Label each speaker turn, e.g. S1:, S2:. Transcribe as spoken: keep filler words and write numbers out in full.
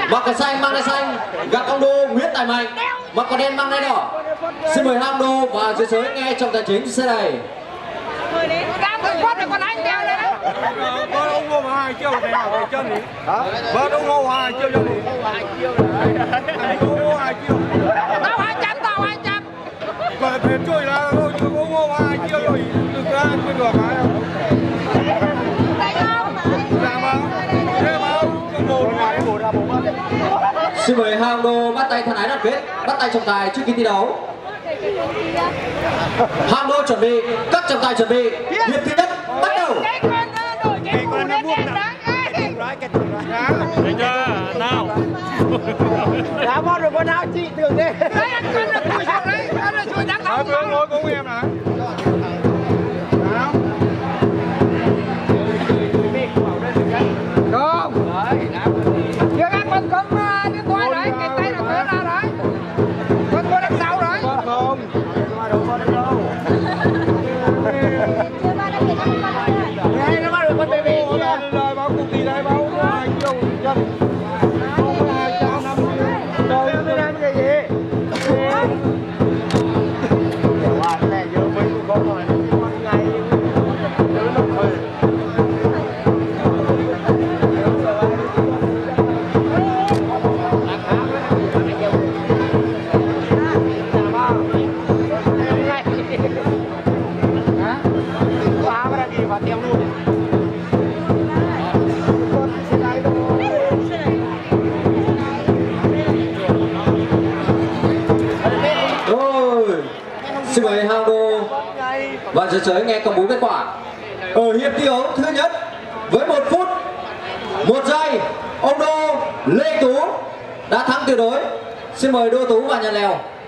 S1: Mặc cái xanh mang cái xanh gặp ông Đô Nguyễn Tài Mạnh, mặc cái đen mang cái đỏ. Xin mời Ham Đô và dưới giới nghe trọng tài chính xe này.
S2: Con ông Ngô hai chiêu này về chân đi. Vâng ông Ngô hai chiêu cho đi. Ngô hai chiêu.
S3: Tao hai trăm, tao hai trăm.
S2: Vậy phải chui ra thôi chứ ông Ngô hai chiêu rồi. Đừng ra chưa được hả? Dạ vâng. Thế mà một hai một là một.
S1: Xin mời Ham Đô bắt tay thân ái đoàn kết, bắt tay trọng tài trước khi thi đấu. Ham Đô chuẩn bị, các trọng tài chuẩn bị, hiệp thứ nhất bắt đầu.
S2: Thấy chưa? Nào.
S3: Đã bắt được con nào chị tưởng thế. Đấy anh con là cùi xuống đấy, anh là cùi đang
S2: Nói với ngồi cùng em này. Nào.
S3: Không. Chưa các con có điện thoại đấy, cái tay là kéo ra đấy. Con có đằng sau đấy.
S2: Không. Đâu có đâu.
S3: Đây nó bắt được con baby kia.
S2: Lời báo cục gì đây báo hai chiêu chân. Không hai trăm năm mươi. Đâu tôi làm cái gì? Wow, cái này giờ mấy cô con rồi nó ngày nó nó thôi.
S1: Xin mời Ham Đô và dưới giới nghe công bố kết quả. Ở hiệp thi đấu thứ nhất với một phút một giây, ông Đô Lê Tú đã thắng tuyệt đối. Xin mời Đô Tú và nhà lèo.